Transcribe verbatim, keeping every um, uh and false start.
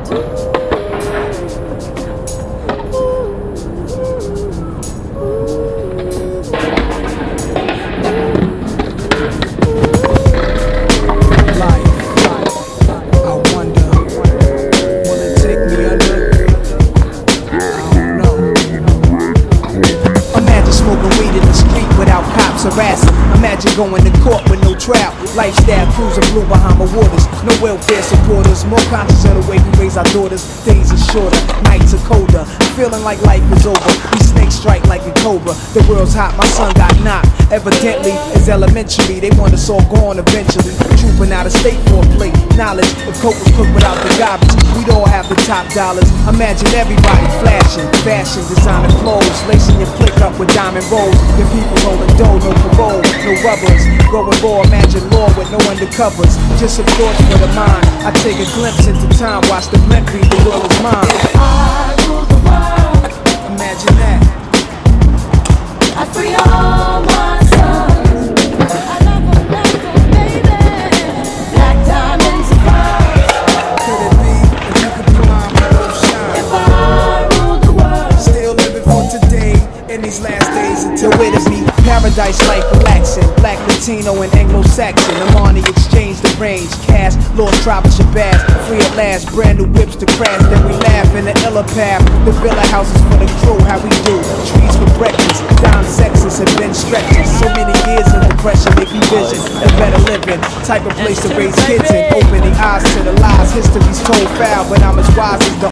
Harassing. Imagine going to court with no trial. Lifestyle cruising blue Bahama waters. No welfare supporters. More conscious of the way we raise our daughters. Days are shorter, nights are colder. Feeling like life is over. We snake strike like a cobra. The world's hot, my son got knocked. Evidently, it's elementary. They want us all gone eventually. Trooping out of state for a plate. Knowledge, if coke was cooked without the garbage, we'd all have the top dollars. Imagine everybody flashing. Fashion, designer clothes. Lacing your click up with diamond rolls. Your people rolling dough, no parole, no rubbers. Going raw, imagine law with no undercovers. Just some thoughts for the mind. I take a glimpse into time, watch the blimp read the world is mine. If I rule the world, imagine that. I free all my sons. I love them, love them, baby. Black diamonds and pearls. Could it be if you could be mine, my love shine? If I rule the world, Still living for today, in these last days until it be paradise life relaxing. Black, Latino, and Anglo-Saxon. Amani exchange the range. Cash, lost tribe of Shabazz. Free at last, brand new whips to crash. Then we laugh in the illa path. The villa houses for the crew, how we do. Trees for breakfast. Down sexes have been stretches. So many years of depression make you vision a better living. Type of place to raise kids in. Opening eyes to the lies. History's told foul, but I'm as wise as the